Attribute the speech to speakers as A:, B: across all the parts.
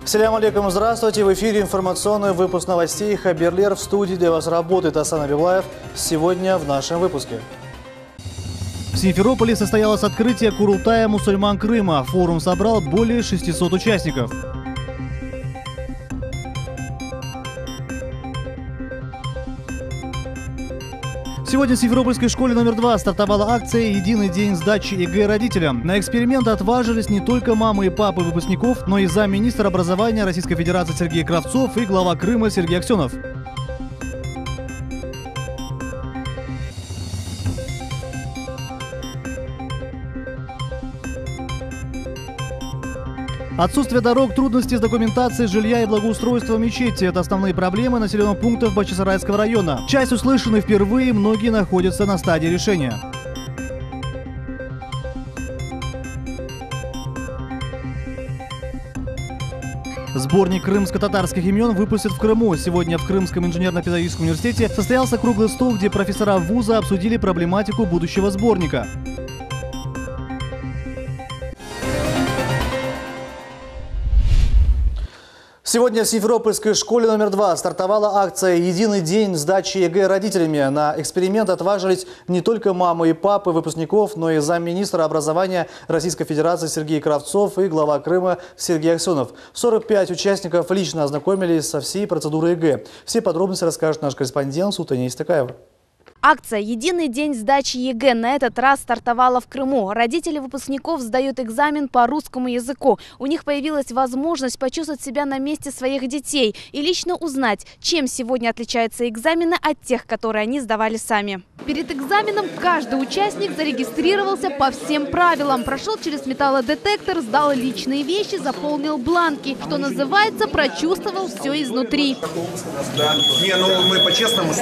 A: Салям алейкум, здравствуйте. В эфире информационный выпуск новостей Хаберлер. В студии для вас работает Асан Абилаев. Сегодня в нашем выпуске. В Симферополе состоялось открытие Курултая мусульман Крыма. Форум собрал более 600 участников. Сегодня в Симферопольской школе номер 2 стартовала акция «Единый день сдачи ЕГЭ родителям». На эксперимент отважились не только мамы и папы выпускников, но и замминистра образования Российской Федерации Сергей Кравцов и глава Крыма Сергей Аксенов. Отсутствие дорог, трудности с документацией жилья и благоустройства мечети – это основные проблемы населенных пунктов Бахчисарайского района. Часть услышаны впервые, многие находятся на стадии решения. Сборник крымско-татарских имен выпустят в Крыму. Сегодня в Крымском инженерно-педагогическом университете состоялся круглый стол, где профессора вуза обсудили проблематику будущего сборника. Сегодня в Симферопольской школе номер 2 стартовала акция «Единый день сдачи ЕГЭ родителями». На эксперимент отважились не только мамы и папы выпускников, но и замминистра образования Российской Федерации Сергей Кравцов и глава Крыма Сергей Аксенов. 45 участников лично ознакомились со всей процедурой ЕГЭ. Все подробности расскажет наш корреспондент Султания Истакаева.
B: Акция «Единый день сдачи ЕГЭ» на этот раз стартовала в Крыму. Родители выпускников сдают экзамен по русскому языку. У них появилась возможность почувствовать себя на месте своих детей и лично узнать, чем сегодня отличаются экзамены от тех, которые они сдавали сами. Перед экзаменом каждый участник зарегистрировался по всем правилам. Прошел через металлодетектор, сдал личные вещи, заполнил бланки. Что называется, прочувствовал все изнутри.
C: Не, ну мы по-честному.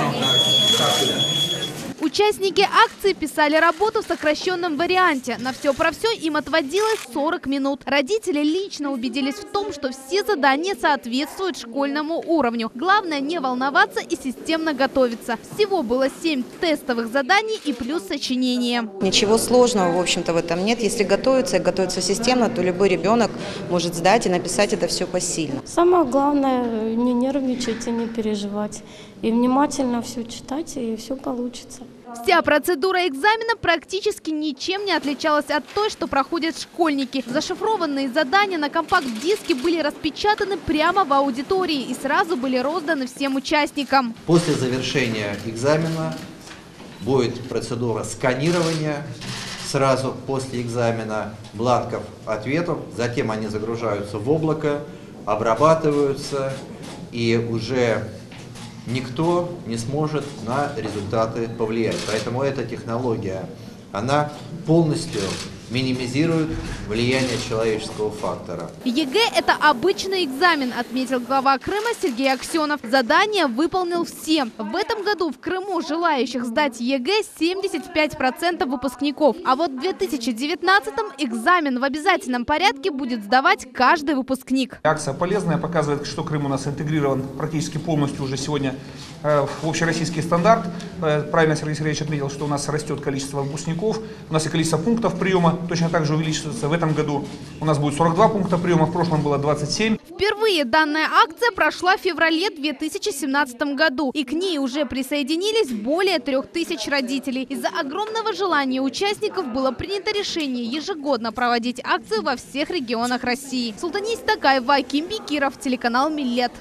B: Участники акции писали работу в сокращенном варианте. На все про все им отводилось 40 минут. Родители лично убедились в том, что все задания соответствуют школьному уровню. Главное не волноваться и системно готовиться. Всего было 7 тестовых заданий и плюс сочинение.
D: Ничего сложного, в общем-то, в этом нет. Если готовиться и готовиться системно, то любой ребенок может сдать и написать это все посильно.
E: Самое главное – не нервничать и не переживать. И внимательно все читать, и все получится.
B: Вся процедура экзамена практически ничем не отличалась от той, что проходят школьники. Зашифрованные задания на компакт-диске были распечатаны прямо в аудитории и сразу были розданы всем участникам.
F: После завершения экзамена будет процедура сканирования. Сразу после экзамена бланков ответов, затем они загружаются в облако, обрабатываются, и уже никто не сможет на результаты повлиять. Поэтому эта технология, она полностью минимизирует влияние человеческого фактора.
B: ЕГЭ – это обычный экзамен, отметил глава Крыма Сергей Аксенов. Задание выполнил все. В этом году в Крыму желающих сдать ЕГЭ 75% выпускников. А вот в 2019-м экзамен в обязательном порядке будет сдавать каждый выпускник.
C: Акция полезная, показывает, что Крым у нас интегрирован практически полностью уже сегодня в общероссийский стандарт. Правильно Сергей Сергеевич отметил, что у нас растет количество выпускников, у нас и количество пунктов приема точно так же увеличивается. В этом году у нас будет 42 пункта приема, в прошлом было 27.
B: Впервые данная акция прошла в феврале 2017 году, и к ней уже присоединились более 3000 родителей. Из-за огромного желания участников было принято решение ежегодно проводить акцию во всех регионах России. Султания Истакаева, Аким Бекиров, телеканал Миллет.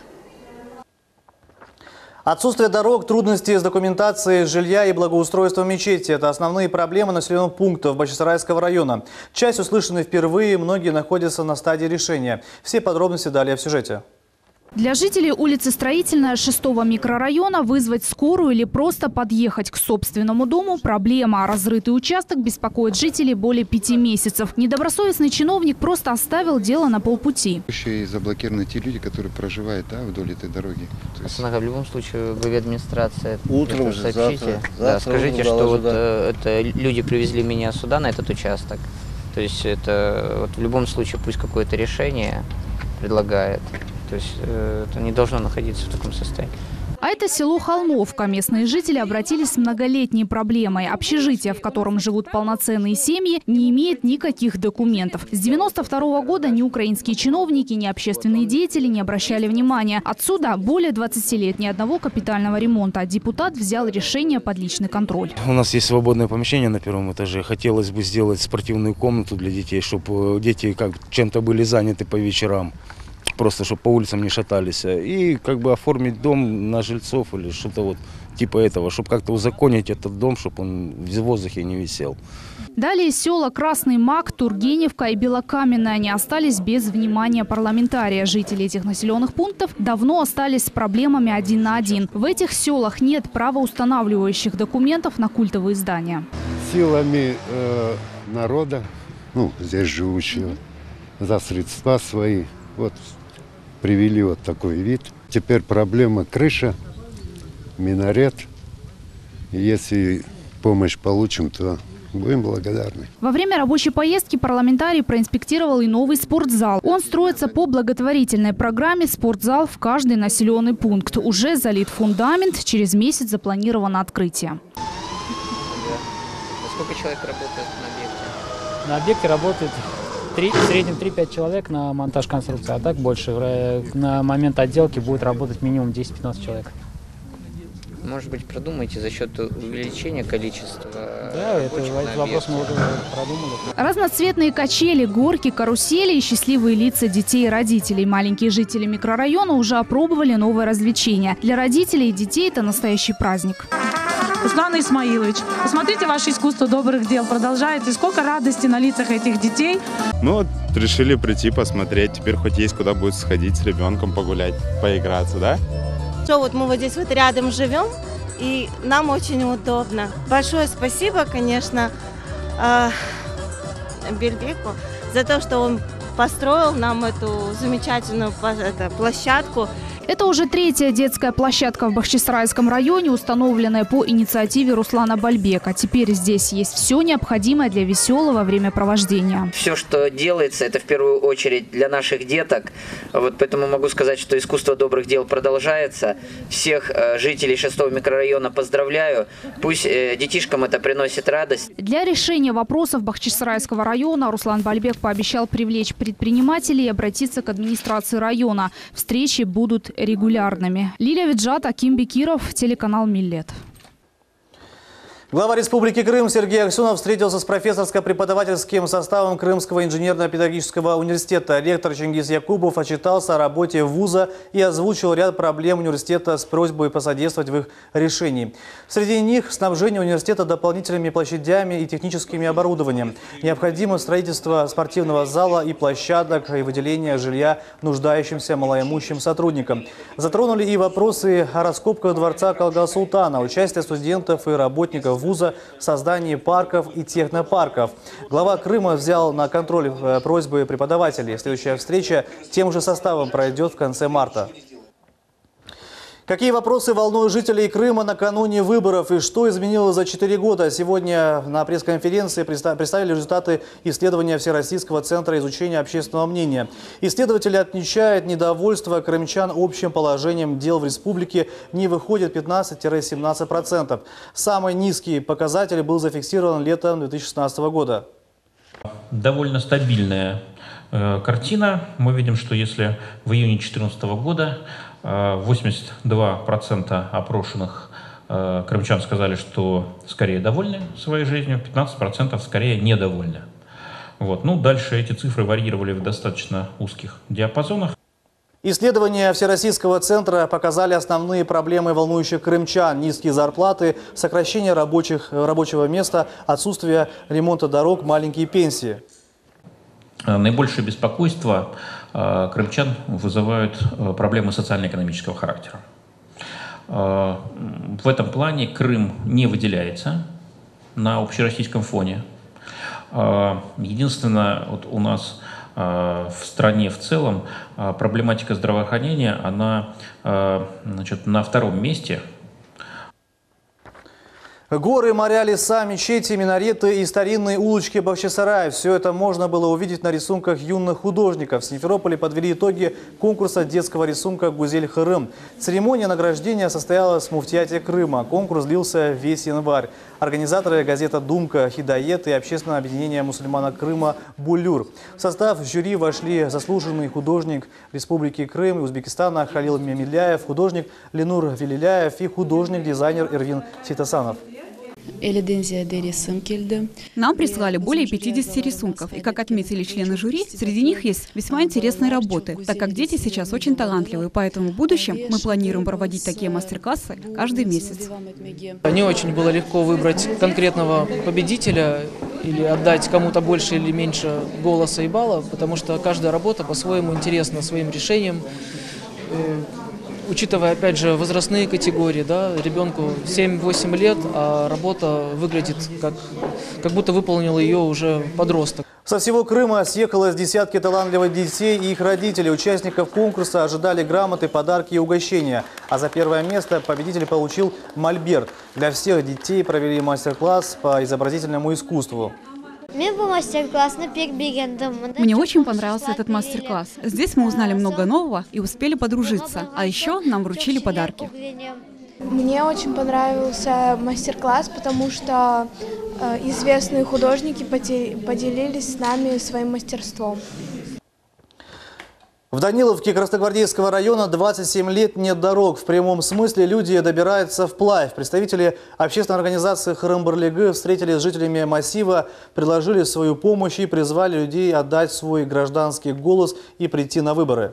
A: Отсутствие дорог, трудности с документацией жилья и благоустройством мечети – это основные проблемы населенных пунктов Бахчисарайского района. Часть услышаны впервые, многие находятся на стадии решения. Все подробности далее в сюжете.
G: Для жителей улицы Строительная 6-го микрорайона вызвать скорую или просто подъехать к собственному дому – проблема. Разрытый участок беспокоит жителей более 5 месяцев. Недобросовестный чиновник просто оставил дело на полпути.
H: Еще и заблокированы те люди, которые проживают вдоль этой дороги.
I: В любом случае, главе администрации
H: утром уже,
I: сообщите.
H: завтра
I: скажите, что вот это люди привезли меня сюда, на этот участок. То есть это вот в любом случае пусть какое-то решение предлагает. То есть это не должно находиться в таком состоянии.
G: А это село Холмовка. Местные жители обратились с многолетней проблемой. Общежитие, в котором живут полноценные семьи, не имеет никаких документов. С 1992 года ни украинские чиновники, ни общественные деятели не обращали внимания. Отсюда более 20 лет ни одного капитального ремонта. Депутат взял решение под личный контроль.
J: У нас есть свободное помещение на первом этаже. Хотелось бы сделать спортивную комнату для детей, чтобы дети как чем-то были заняты по вечерам. Просто чтобы по улицам не шатались. И как бы оформить дом на жильцов или что-то вот типа этого, чтобы как-то узаконить этот дом, чтобы он в воздухе не висел.
G: Далее села Красный Мак, Тургеневка и Белокаменная не остались без внимания парламентария. Жители этих населенных пунктов давно остались с проблемами один на один. В этих селах нет правоустанавливающих документов на культовые здания.
K: Силами народа, здесь живущего, за средства свои, привели вот такой вид. Теперь проблема крыша, минарет. Если помощь получим, то будем благодарны.
G: Во время рабочей поездки парламентарий проинспектировал и новый спортзал. Он строится по благотворительной программе «Спортзал в каждый населенный пункт». Уже залит фундамент, через месяц запланировано открытие.
I: Сколько человек работает на объекте?
L: На объекте работает в среднем 3-5 человек на монтаж конструкции, а так больше. На момент отделки будет работать минимум 10-15 человек.
I: Может быть, продумаете за счет увеличения количества?
L: Да, этот вопрос мы уже продумали.
G: Разноцветные качели, горки, карусели и счастливые лица детей и родителей. Маленькие жители микрорайона уже опробовали новое развлечение. Для родителей и детей это настоящий праздник.
M: Руслан Исмаилович, посмотрите ваше искусство добрых дел. Продолжается. И сколько радости на лицах этих детей.
N: Решили прийти посмотреть. Теперь хоть есть куда будет сходить с ребенком погулять, поиграться, да?
O: Мы здесь рядом живем, и нам очень удобно. Большое спасибо, конечно, Бельбеку за то, что он построил нам эту замечательную площадку.
G: Это уже третья детская площадка в Бахчисарайском районе, установленная по инициативе Руслана Бальбека. Теперь здесь есть все необходимое для веселого времяпровождения.
I: Все, что делается, это в первую очередь для наших деток. Поэтому могу сказать, что искусство добрых дел продолжается. Всех жителей 6-го микрорайона поздравляю. Пусть детишкам это приносит радость.
G: Для решения вопросов Бахчисарайского района Руслан Бальбек пообещал привлечь предпринимателей и обратиться к администрации района. Встречи будут регулярными. Лилия Виджат, Аким Бекиров, телеканал Миллет.
A: Глава Республики Крым Сергей Аксенов встретился с профессорско-преподавательским составом Крымского инженерно-педагогического университета. Ректор Чингиз Якубов отчитался о работе вуза и озвучил ряд проблем университета с просьбой посодействовать в их решении. Среди них снабжение университета дополнительными площадями и техническим оборудованием. Необходимо строительство спортивного зала и площадок, и выделение жилья нуждающимся малоимущим сотрудникам. Затронули и вопросы о раскопках дворца Калга-Султана, участие студентов и работников вуза в создании парков и технопарков. Глава Крыма взял на контроль просьбы преподавателей. Следующая встреча тем же составом пройдет в конце марта. Какие вопросы волнуют жителей Крыма накануне выборов и что изменилось за 4 года? Сегодня на пресс-конференции представили результаты исследования Всероссийского центра изучения общественного мнения. Исследователи отмечают, недовольство крымчан общим положением дел в республике не выходит 15-17%. Самый низкий показатель был зафиксирован летом 2016 года.
P: Довольно стабильная картина. Мы видим, что если в июне 2014 года 82% опрошенных крымчан сказали, что скорее довольны своей жизнью, 15% скорее недовольны. Дальше эти цифры варьировали в достаточно узких диапазонах.
A: Исследования Всероссийского центра показали основные проблемы, волнующих крымчан: низкие зарплаты, сокращение рабочего места, отсутствие ремонта дорог, маленькие пенсии.
P: Наибольшее беспокойство крымчан вызывают проблемы социально-экономического характера. В этом плане Крым не выделяется на общероссийском фоне. Единственное, у нас в стране в целом проблематика здравоохранения, она на втором месте.
A: Горы, моря, леса, мечети, минареты и старинные улочки Бахчисарая – все это можно было увидеть на рисунках юных художников. В Симферополе подвели итоги конкурса детского рисунка «Гузель Хырым». Церемония награждения состоялась в муфтияте Крыма. Конкурс длился весь январь. Организаторы – газета «Думка», «Хидает» и общественное объединение мусульманок Крыма «Булюр». В состав жюри вошли заслуженный художник Республики Крым и Узбекистана Халил Мемеляев, художник Ленур Велиляев и художник-дизайнер Эрвин Ситасанов.
Q: Нам прислали более 50 рисунков, и, как отметили члены жюри, среди них есть весьма интересные работы, так как дети сейчас очень талантливые, поэтому в будущем мы планируем проводить такие мастер-классы каждый месяц.
R: Не очень было легко выбрать конкретного победителя или отдать кому-то больше или меньше голоса и балла, потому что каждая работа по-своему интересна своим решением. Учитывая, опять же, возрастные категории, да, ребенку 7-8 лет, а работа выглядит как будто выполнил ее уже подросток.
A: Со всего Крыма съехалось десятки талантливых детей и их родителей. Участников конкурса ожидали грамоты, подарки и угощения. А за первое место победитель получил мольберт. Для всех детей провели мастер-класс по изобразительному искусству.
Q: Мне очень понравился этот мастер-класс. Здесь мы узнали много нового и успели подружиться. А еще нам вручили подарки.
S: Мне очень понравился мастер-класс, потому что известные художники поделились с нами своим мастерством.
A: В Даниловке Красногвардейского района 27 лет нет дорог. В прямом смысле люди добираются вплавь. Представители общественной организации Хырым-Бірлігі встретились с жителями массива, предложили свою помощь и призвали людей отдать свой гражданский голос и прийти на выборы.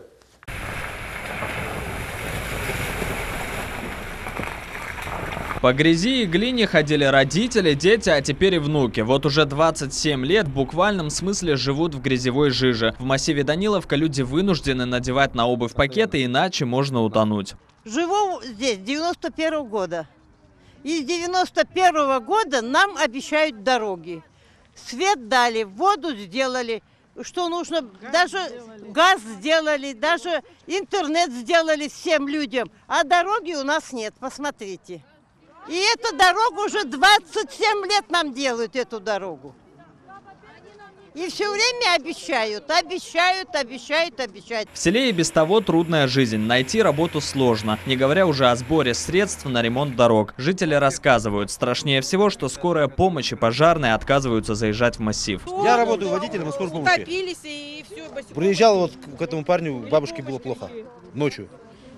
T: По грязи и глине ходили родители, дети, а теперь и внуки. Вот уже 27 лет в буквальном смысле живут в грязевой жиже. В массиве Даниловка люди вынуждены надевать на обувь пакеты, иначе можно утонуть.
U: Живу здесь 91-го года. И с 91-го года нам обещают дороги. Свет дали, воду сделали, что нужно, даже газ сделали, даже интернет сделали всем людям. А дороги у нас нет, посмотрите. И эту дорогу уже 27 лет нам делают, эту дорогу. И все время обещают, обещают, обещают, обещают.
T: В селе и без того трудная жизнь. Найти работу сложно, не говоря уже о сборе средств на ремонт дорог. Жители рассказывают, страшнее всего, что скорая помощь и пожарные отказываются заезжать в массив.
V: Я работаю водителем скорой помощи. Приезжал вот к этому парню, бабушке было плохо ночью.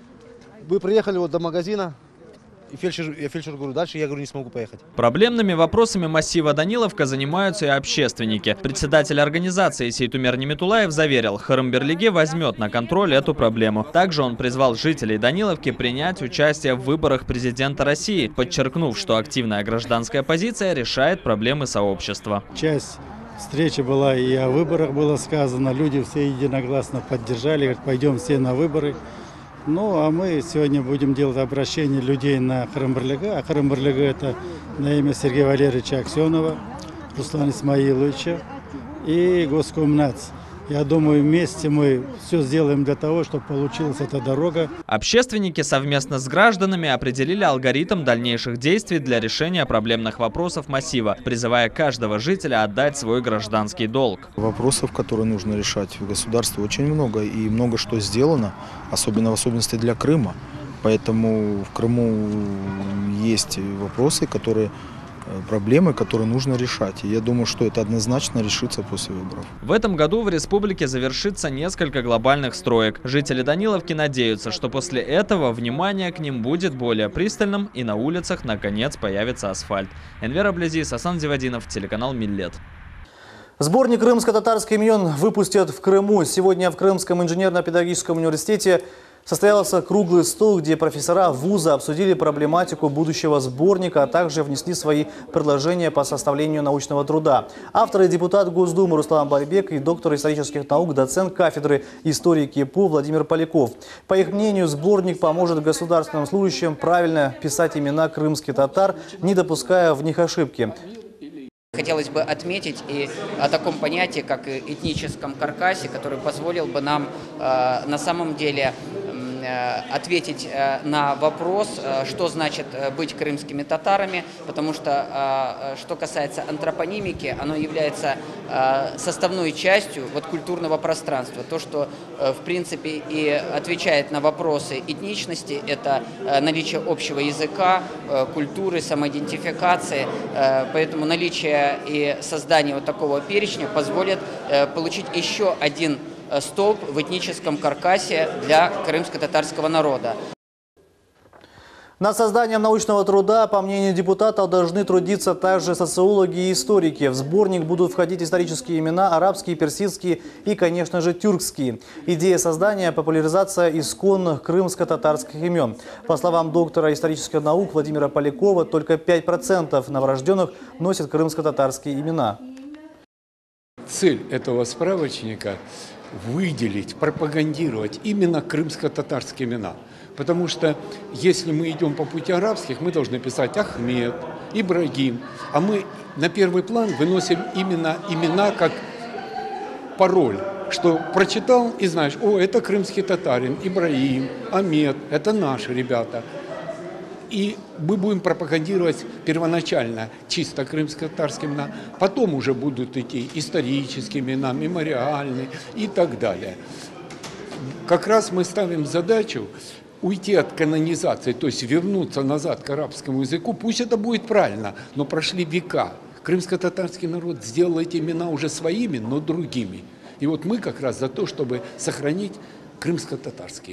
V: Мы приехали вот до магазина. И фельдшер говорю, дальше я говорю, не смогу поехать.
T: Проблемными вопросами массива Даниловка занимаются и общественники. Председатель организации Сейтумер Неметулаев заверил, Хырым-Бірлігі возьмет на контроль эту проблему. Также он призвал жителей Даниловки принять участие в выборах президента России, подчеркнув, что активная гражданская позиция решает проблемы сообщества.
W: Часть встречи была и о выборах было сказано. Люди все единогласно поддержали, говорят, пойдем все на выборы. Ну, а мы сегодня будем делать обращение людей на Хырым-Бірлігі. А Хырым-Бірлігі – это на имя Сергея Валерьевича Аксенова, Руслана Исмаиловича и Госкомнац. Я думаю, вместе мы все сделаем для того, чтобы получилась эта дорога.
T: Общественники совместно с гражданами определили алгоритм дальнейших действий для решения проблемных вопросов массива, призывая каждого жителя отдать свой гражданский долг.
X: Вопросов, которые нужно решать в государстве, очень много, и много что сделано, особенно в особенности для Крыма. Поэтому в Крыму есть вопросы, проблемы, которые нужно решать. И я думаю, что это однозначно решится после выборов.
T: В этом году в республике завершится несколько глобальных строек. Жители Даниловки надеются, что после этого внимание к ним будет более пристальным и на улицах наконец появится асфальт. Энвер Аблязис, Асан Зивадинов, телеканал Миллет.
A: Сборник крымско-татарских имен выпустят в Крыму. Сегодня в Крымском инженерно-педагогическом университете состоялся круглый стол, где профессора вуза обсудили проблематику будущего сборника, а также внесли свои предложения по составлению научного труда. Автор и депутат Госдумы Руслан Барбек и доктор исторических наук, доцент кафедры истории КИПУ Владимир Поляков. По их мнению, сборник поможет государственным служащим правильно писать имена крымских татар, не допуская в них ошибки.
Y: Хотелось бы отметить и о таком понятии, как этническом каркасе, который позволил бы нам на самом деле ответить на вопрос, что значит быть крымскими татарами, потому что касается антропонимики, оно является составной частью культурного пространства. То, что в принципе и отвечает на вопросы этничности, это наличие общего языка, культуры, самоидентификации, поэтому наличие и создание такого перечня позволит получить еще один столб в этническом каркасе для крымско-татарского народа.
A: Над созданием научного труда, по мнению депутатов, должны трудиться также социологи и историки. В сборник будут входить исторические имена, арабские, персидские и, конечно же, тюркские. Идея создания – популяризация исконных крымско-татарских имен. По словам доктора исторических наук Владимира Полякова, только 5% новорожденных носят крымско-татарские имена.
B: Цель этого справочника – выделить, пропагандировать именно крымско-татарские имена. Потому что если мы идем по пути арабских, мы должны писать Ахмед, Ибрагим. А мы на первый план выносим именно имена как пароль. Что прочитал и знаешь, о, это крымский татарин, Ибрагим, Ахмед, это наши ребята. И мы будем пропагандировать первоначально чисто крымско-татарские имена, потом уже будут идти исторические имена, мемориальные и так далее. Как раз мы ставим задачу уйти от канонизации, то есть вернуться назад к арабскому языку, пусть это будет правильно, но прошли века. Крымско-татарский народ сделал эти имена уже своими, но другими. И вот мы как раз за то, чтобы сохранить крымско-татарские.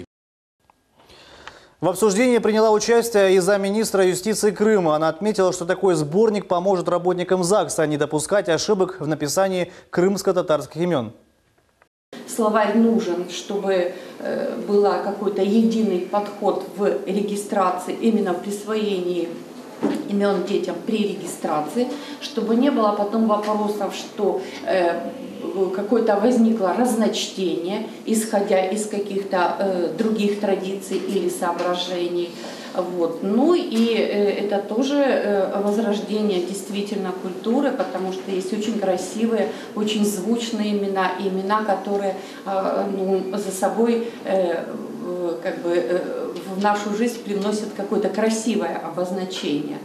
A: В обсуждении приняла участие и замминистра юстиции Крыма. Она отметила, что такой сборник поможет работникам ЗАГСа не допускать ошибок в написании крымско-татарских имен.
C: Словарь нужен, чтобы был какой-то единый подход в регистрации, именно в присвоении имен детям при регистрации, чтобы не было потом вопросов, что какое-то возникло разночтение, исходя из каких-то других традиций или соображений. Вот. Ну и это тоже возрождение действительно культуры, потому что есть очень красивые, очень звучные имена, и имена, которые за собой в нашу жизнь привносят какое-то красивое обозначение.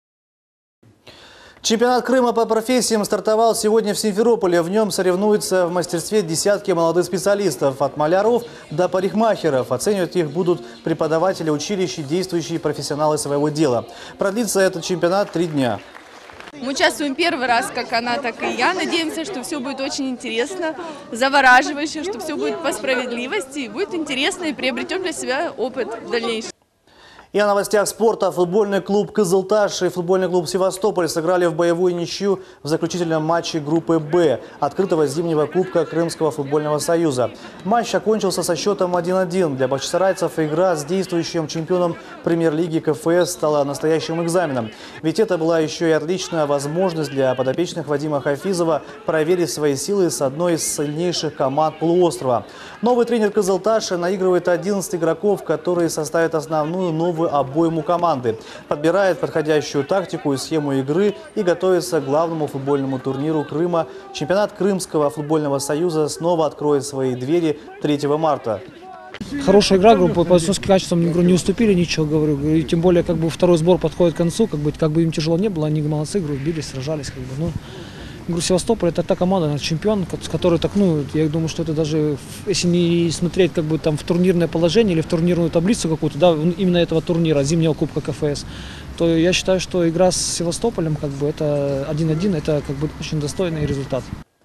A: Чемпионат Крыма по профессиям стартовал сегодня в Симферополе. В нем соревнуются в мастерстве десятки молодых специалистов. От маляров до парикмахеров. Оценивать их будут преподаватели училищ и действующие профессионалы своего дела. Продлится этот чемпионат 3 дня.
D: Мы участвуем первый раз, как она, так и я. Надеемся, что все будет очень интересно, завораживающе, что все будет по справедливости. Будет интересно и приобретем для себя опыт дальнейший.
A: И о новостях спорта. Футбольный клуб «Кызылташ» и футбольный клуб «Севастополь» сыграли в боевую ничью в заключительном матче группы «Б» открытого зимнего кубка Крымского футбольного союза. Матч окончился со счетом 1-1. Для бахчисарайцев игра с действующим чемпионом премьер-лиги КФС стала настоящим экзаменом. Ведь это была еще и отличная возможность для подопечных Вадима Хафизова проверить свои силы с одной из сильнейших команд полуострова. Новый тренер «Кызылташа» наигрывает 11 игроков, которые составят основную новую обойму команды, подбирает подходящую тактику и схему игры и готовится к главному футбольному турниру Крыма. Чемпионат Крымского футбольного союза снова откроет свои двери 3 марта.
L: Хорошая игра, по бойцовским качествам не уступили ничего, говорю. И тем более, второй сбор подходит к концу, как бы им тяжело не было, они молодцы, бились, сражались, Севастополь — это та команда, чемпион, с которой я думаю, что это даже, если не смотреть в турнирное положение или в турнирную таблицу какую-то, именно этого турнира, зимнего кубка КФС, то я считаю, что игра с Севастополем, это 1-1, это очень достойный результат.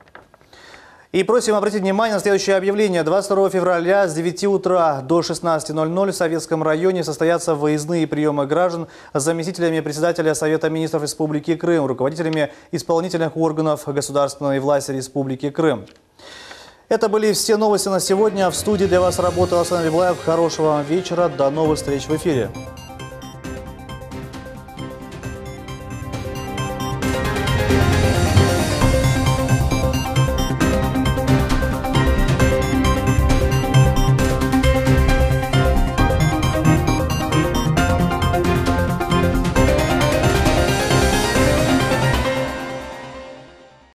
A: И просим обратить внимание на следующее объявление. 22 февраля с 9 утра до 16:00 в Советском районе состоятся выездные приемы граждан с заместителями председателя Совета министров Республики Крым, руководителями исполнительных органов государственной власти Республики Крым. Это были все новости на сегодня. В студии для вас работал Асан Библаев. Хорошего вам вечера. До новых встреч в эфире.